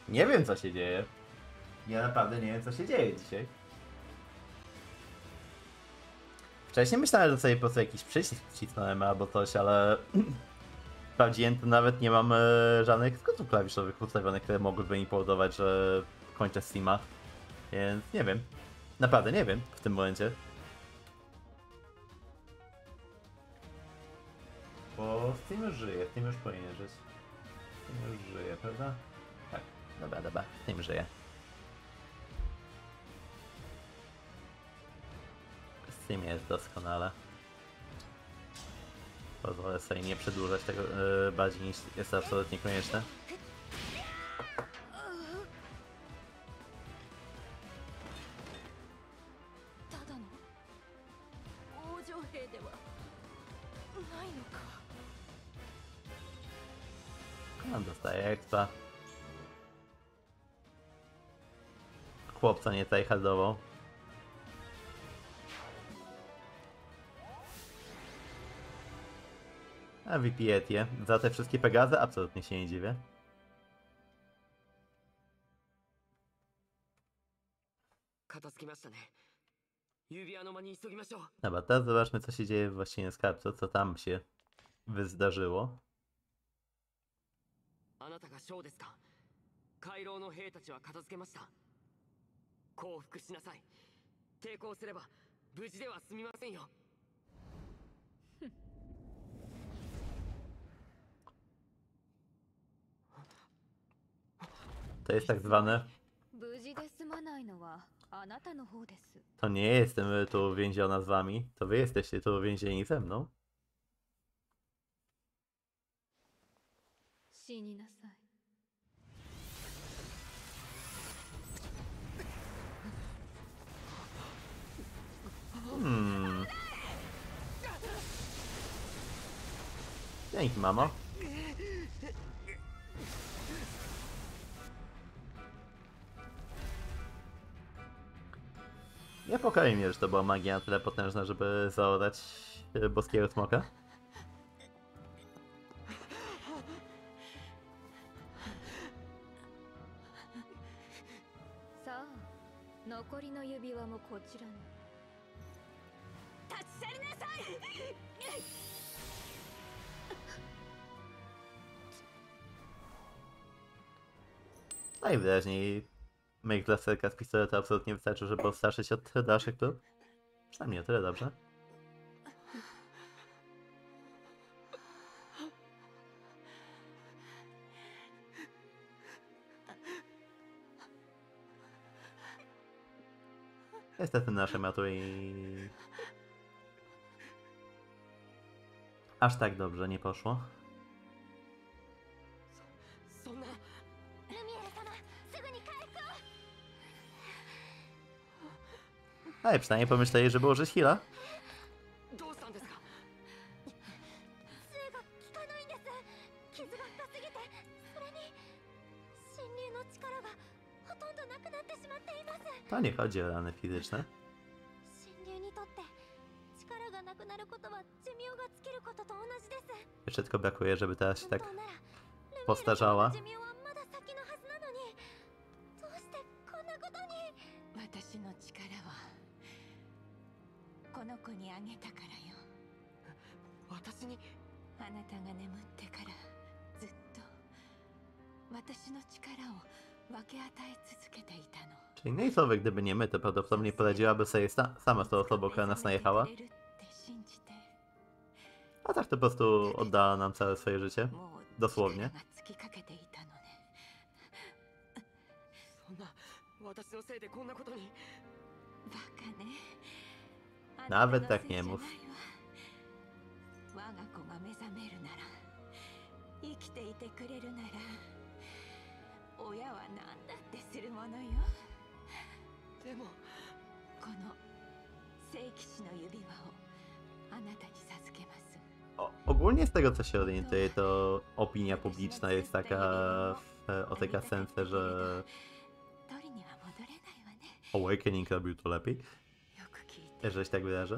Nie wiem, co się dzieje. Ja naprawdę nie wiem, co się dzieje dzisiaj. Wcześniej myślałem, że sobie po prostu jakiś przycisk wcisnąłem albo coś, ale sprawdziłem, to nawet nie mam żadnych skrótów klawiszowych ustawionych, które mogłyby mi powodować, że kończę streama. Więc nie wiem. Naprawdę nie wiem w tym momencie. Bo Steam już żyje, Steam już powinien żyć. Steam już żyje, prawda? Tak, dobra, Steam żyje. Steam jest doskonale. Pozwolę sobie nie przedłużać tego bardziej niż jest absolutnie konieczne. On dostaje expa. Chłopca nie tryhardował. A VP je. Za te wszystkie Pegazy absolutnie się nie dziwię. Dobra, teraz zobaczmy, co się dzieje właściwie z skarbcu, co tam się wyzdarzyło. あなたが将ですか。回廊の兵たちは片付けました。降伏しなさい。抵抗すれば無事では済みませんよ。 To jest tak zwane. To nie jestem tu więziona z wami, to wy jesteście tu więzieni ze mną. Dzięki, mamo. Niepokoi mnie, że to była magia na tyle potężna, żeby zaorać boskiego smoka. Najwyraźniej myk blasterka z pistoletu absolutnie wystarczy, żeby odstraszyć od dalszych prób. Przynajmniej o tyle dobrze. Niestety nasze matury aż tak dobrze nie poszło. Ale przynajmniej pomyśleli, żeby użyć heala. To nie chodzi o rany fizyczne. Jeszcze tylko brakuje, żeby teraz się tak postarzała. Czyli Nejsowy, gdyby nie my, to prawdopodobnie poradziłaby sobie sama z tą osobą, która nas najechała. A tak to po prostu oddała nam całe swoje życie. Dosłownie. Nawet tak nie mów. Ogólnie z tego, co się orientuję, to opinia publiczna jest taka o tej kasence, że Awakening robił to lepiej. Jeżeli się tak wyrażę.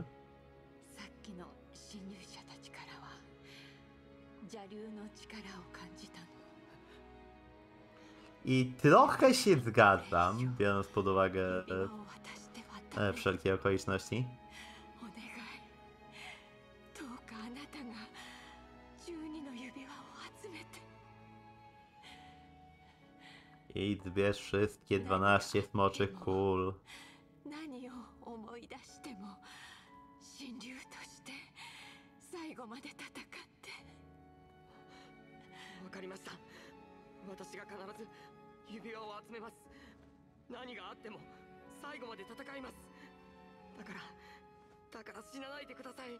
I trochę się zgadzam, biorąc pod uwagę 指輪を渡して渡れ。 wszelkie okoliczności. お願い。どうかあなたが12の指輪を集めて。 I zbierz wszystkie 12 smoczych kul. 何を思い出しても神竜として最後まで戦って。 わかりました。私が必ず指輪を集めます。何があっても最後まで戦います。だから死なないでください。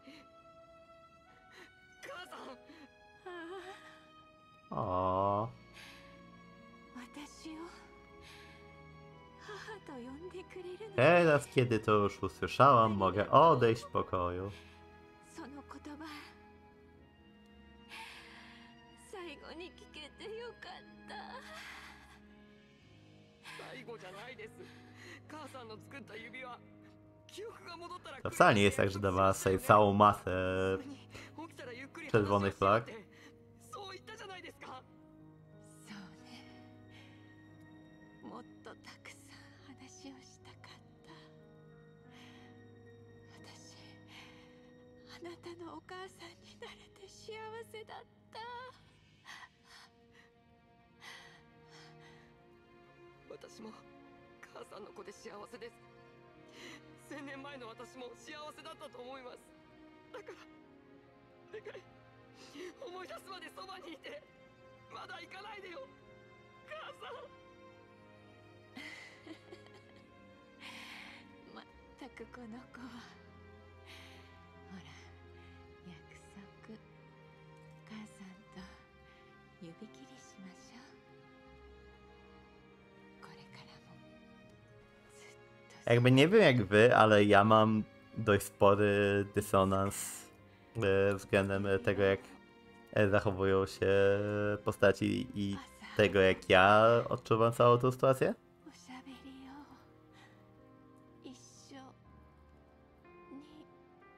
母さん。 ああ、 O, 私を母と呼んでくれるの。 teraz kiedy to już usłyszałam, mogę odejść w pokoju. その言葉、最後に聞けてよかった。 最後じゃないです。母さんの作った指輪。記憶が戻ったら。 To wcale nie jest tak, że dawała sobie całą masę 起きたらゆっくり czerwonych flag. そう言ったじゃないですか。 そうね。もっとたくさん話をしたかった。私、あなたのお母さんになれて幸せだった。 私も母さんの子で幸せです。1000年前の私も幸せだったと思います。だからでかい、思い出すまでそばにいて。まだ行かないでよ母さん。 まったくこの子は。ほら、約束。母さんと指切りしましょう。これからもずっと。 Jakby nie wiem jak wy, ale ja mam dość spory dysonans względem tego, jak zachowują się postaci i tego, jak ja odczuwam całą tą sytuację. おしゃべりを一緒に。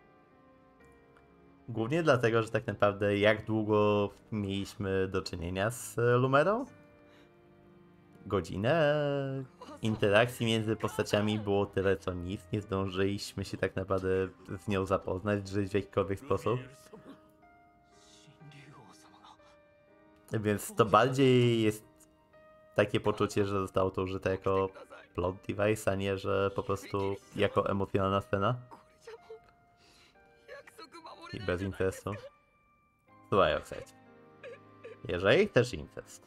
Głównie dlatego, że tak naprawdę jak długo mieliśmy do czynienia z Lumerą? Godzinę interakcji między postaciami było tyle co nic. Nie zdążyliśmy się tak naprawdę z nią zapoznać, żyć w jakikolwiek sposób. Więc to bardziej jest takie poczucie, że zostało to użyte jako plot device, a nie, że po prostu jako emocjonalna scena これじゃもう約束守 i れない bez じゃないですか。 incestu. Słuchaj, Okside. Jeżeli chcesz incest,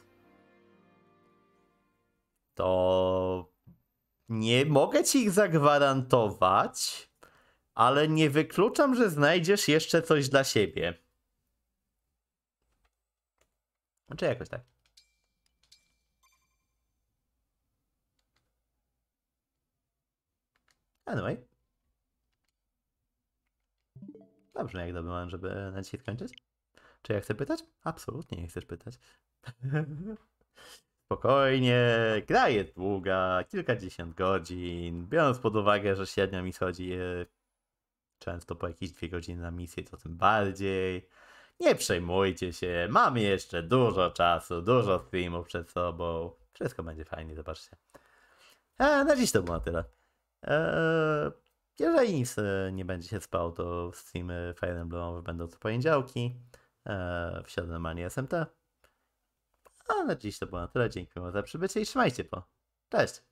to nie mogę ci ich zagwarantować, ale nie wykluczam, że znajdziesz jeszcze coś dla siebie. Znaczy jakoś tak. Anyway. Dobrze, jak dobry moment, żeby na dzisiaj skończyć. Czy ja chcę pytać? Absolutnie nie chcesz pytać. Spokojnie, gra jest długa, kilkadziesiąt godzin. Biorąc pod uwagę, że średnio mi schodzi często po jakieś 2 godziny na misję, to tym bardziej. Nie przejmujcie się, mamy jeszcze dużo czasu, dużo streamów przed sobą. Wszystko będzie fajnie, zobaczcie. Na dziś to było na tyle. Jeżeli nic nie będzie się spało, to streamy Fire Emblemowe będą co poniedziałki. W środę normalnie SMT. A na dziś to było na tyle. Dziękuję za przybycie i trzymajcie po. Cześć!